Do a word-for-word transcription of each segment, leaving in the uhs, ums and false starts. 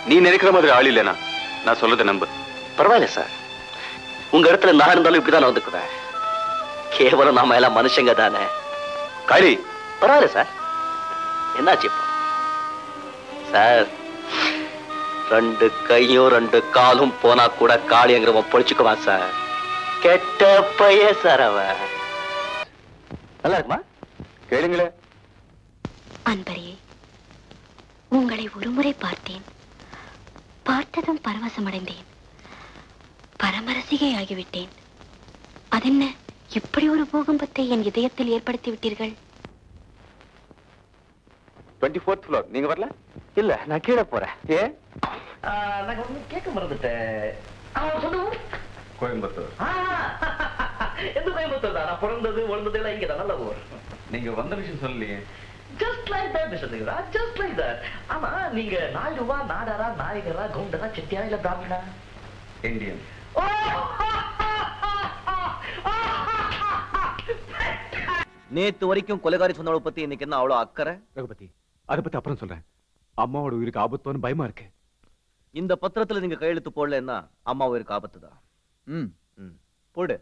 நீ நினைக்கிற மாதிரி ஆள் இல்லைனா நான் சொல்லதை நம்பு. பரவாயில்ல சார், உங்க இடத்துல நான் இருந்தாலும் இப்படிதான் வந்துக்குவேன். கேவலம் நாம எல்லாம் மனுஷங்க தானே. காளி பரவாயில்ல சார். என்னாச்சு இப்போ சார்? ரெண்டு கையும் ரெண்டு காலும் போனா கூட காளிங்கிறவன் பொழிச்சுக்குவான் சார். கெட்ட பைய சார் அவன். நல்லா இருக்குமா? கேளுங்களே. அன்பரே, உங்களை ஒருமுறை பார்த்தேன். பார்த்ததும் பரவசமடைந்தேன். பரமரசிகை ஆகிவிட்டேன். அதென்ன இப்படி ஒரு பூகம்பத்தை என் இதயத்தில் ஏற்படுத்தி விட்டீர்கள்? Twenty fourth floor. நீங்க வரல? இல்ல, நான் கீழே போறேன். ஏன்? நான் ஒண்ணு கேட்க மறந்துட்டேன். கோயம்புத்தூர். எந்த கோயம்புத்தூர் தான்? நான் பிறந்தது வளர்ந்தது எல்லாம் இங்கதான். நல்ல ஊர். நீங்க வந்த விஷயம் சொல்லலையே. ஜஸ்ட் லைக் தட் மிஸ்டர் திகுரா, ஜஸ்ட் லைக் தட். ஆமா, நீங்க நாயுடுவா, நாடாரா, நாயகரா, கவுண்டரா, செட்டியாரா இல்ல பிராமணா? இந்தியன். நேத்து வரைக்கும் கொலைகாரி சொன்னவளை பத்தி இன்னைக்கு என்ன அவ்வளவு அக்கறை? ரகுபதி, அதை பத்தி அப்புறம் சொல்றேன். அம்மாவோட உயிருக்கு ஆபத்தோன்னு பயமா இருக்கு. இந்த பத்திரத்துல நீங்க கையெழுத்து போடலன்னா அம்மா உயிருக்கு ஆபத்து தான். ம் ம், போடு.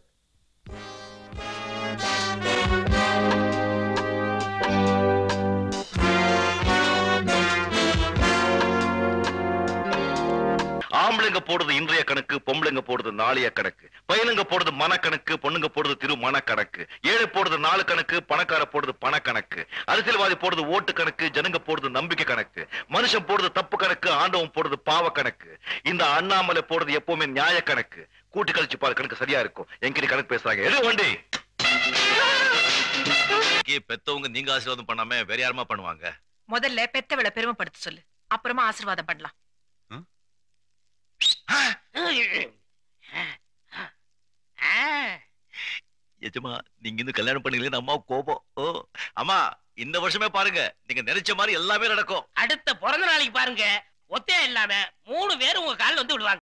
ஆம்பளைங்க போடுறது இன்றைய கணக்கு, பொம்பளைங்க போடுறது நாளைய கணக்கு, பையனுங்க போடுறது மனக்கணக்கு, பொண்ணுங்க போடுறது திரு மனக்கணக்கு, ஏழை போடுறது நாலு கணக்கு, பணக்கார போடுறது பண கணக்கு, அரசியல்வாதி போடுறது ஓட்டு கணக்கு, ஜனங்க போடுறது நம்பிக்கை கணக்கு, மனுஷன் போடுறது தப்பு கணக்கு, ஆண்டவன் போடுறது பாவ கணக்கு, இந்த அண்ணாமலை போடுறது எப்பவுமே நியாய கணக்கு. கூட்டி கழிச்சு பாரு, கணக்கு சரியா இருக்கும். என்கிட்ட கணக்கு பேசுறாங்க. எது வண்டி? பெத்தவங்க நீங்க ஆசீர்வாதம் பண்ணாம வேற யாருமா பண்ணுவாங்க? முதல்ல பெத்தவளை பெருமைப்படுத்த சொல்லு, அப்புறமா ஆசீர்வாதம் பண்ணலாம். எஜமா, நீங்க இன்னும் கல்யாணம் பண்ணீங்களே, அம்மா கோபம். ஓ அம்மா, இந்த வருஷமே பாருங்க, நீங்க நினைச்ச மாதிரி எல்லாமே நடக்கும். அடுத்த பிறந்த நாளைக்கு பாருங்க, ஒத்தையா இல்லாம மூணு பேரும் உங்க காலில் வந்து விடுவாங்க.